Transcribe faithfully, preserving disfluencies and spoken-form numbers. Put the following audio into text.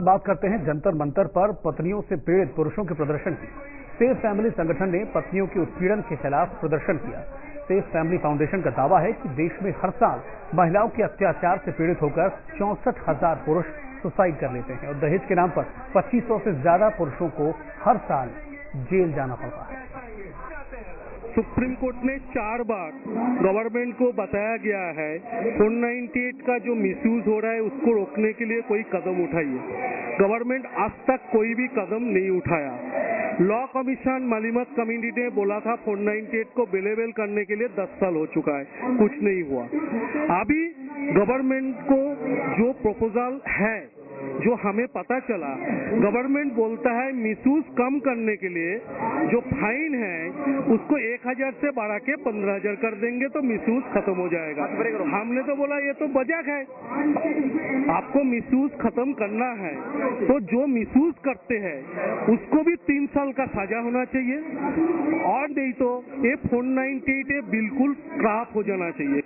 बात करते हैं जंतर मंतर पर पत्नियों से पीड़ित पुरुषों के प्रदर्शन की। सेफ फैमिली संगठन ने पत्नियों के उत्पीड़न के खिलाफ प्रदर्शन किया। सेफ फैमिली फाउंडेशन का दावा है कि देश में हर साल महिलाओं के अत्याचार से पीड़ित होकर चौसठ हजार पुरुष सुसाइड कर लेते हैं और दहेज के नाम पर पच्चीस सौ से ज्यादा पुरुषों को हर साल जेल जाना पड़ता है। सुप्रीम कोर्ट ने चार बार गवर्नमेंट को बताया गया है फोर नाइंटी एट का जो मिसयूज हो रहा है उसको रोकने के लिए कोई कदम उठाइए। गवर्नमेंट आज तक कोई भी कदम नहीं उठाया। लॉ कमीशन मलिमत कमेटी ने बोला था फोर नाइंटी एट को बेलेबल करने के लिए दस साल हो चुका है, कुछ नहीं हुआ। अभी गवर्नमेंट को जो प्रपोजल है, जो हमें पता चला, गवर्नमेंट बोलता है मिसयूज कम करने के लिए जो फाइन है उसको एक हजार से बढ़ा के पंद्रह हजार कर देंगे तो मिसयूज खत्म हो जाएगा। हमने तो बोला ये तो मजाक है, आपको मिसयूज खत्म करना है तो जो मिसयूज करते हैं उसको भी तीन साल का सजा होना चाहिए और नहीं तो ये फोर नाइंटी एट बिल्कुल ड्राफ्ट हो जाना चाहिए।